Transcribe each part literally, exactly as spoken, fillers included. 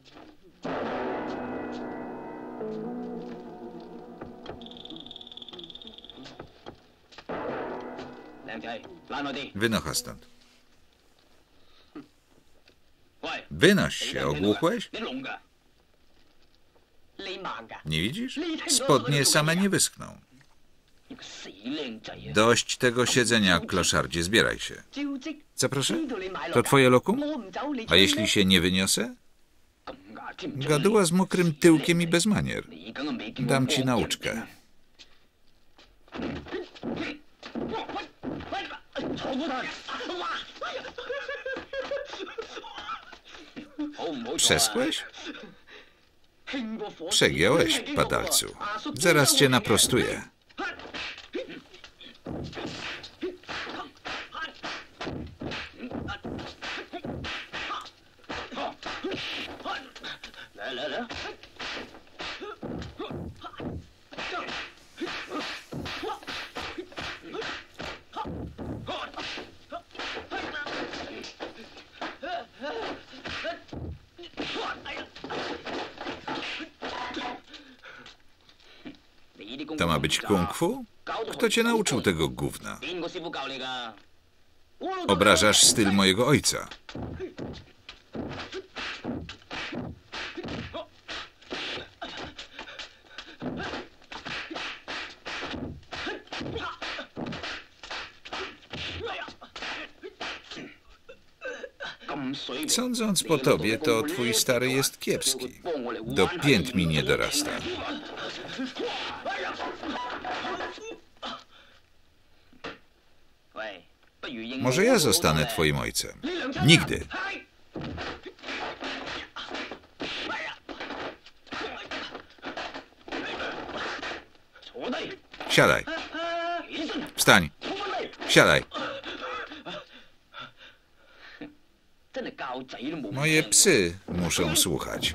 Wynocha stąd. Wynoś się, ogłuchłeś? Nie widzisz? Spodnie same nie wyschną. Dość tego siedzenia, kloszardzie, zbieraj się. Co proszę? To twoje lokum? A jeśli się nie wyniosę? Gaduła z mokrym tyłkiem i bez manier. Dam ci nauczkę. Przeskłeś? Przegiąłeś, padalcu. Zaraz cię naprostuję. To ma być kung fu? Kto cię nauczył tego gówna? Obrażasz styl mojego ojca. Sądząc po tobie, to twój stary jest kiepski. Do pięt mi nie dorasta. Może ja zostanę twoim ojcem? Nigdy. Siadaj. Wstań. Siadaj. Moje psy muszą słuchać.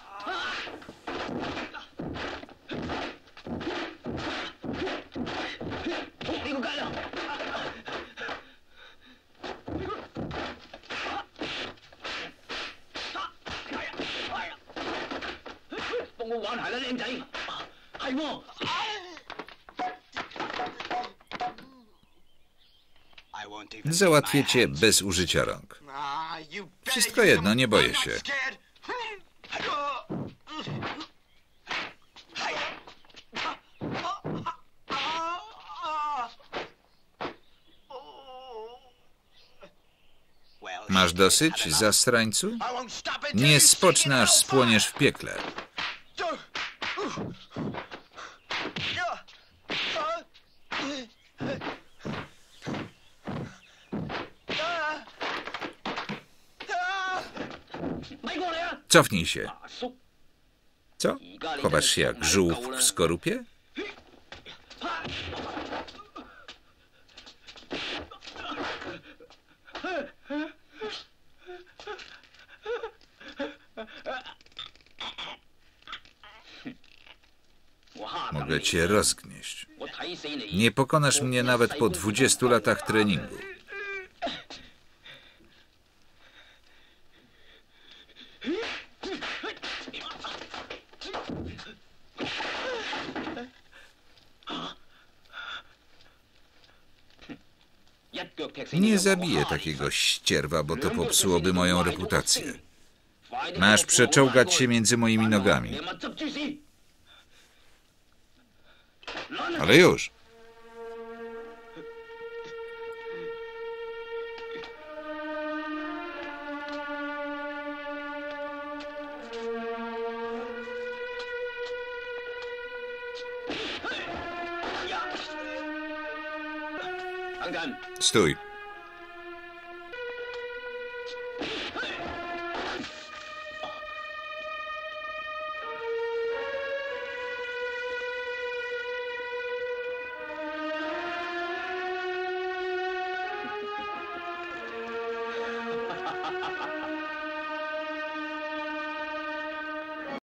Załatwię cię bez użycia rąk. Wszystko jedno, nie boję się. Masz dosyć, zastrańcu? Nie spocznę, aż spłoniesz w piekle. Cofnij się. Co? Chowasz się jak żółw w skorupie? Mogę cię rozgnieść. Nie pokonasz mnie nawet po dwudziestu latach treningu. Nie zabiję takiego ścierwa, bo to popsułoby moją reputację. Masz przeczołgać się między moimi nogami. Ale już. Stój.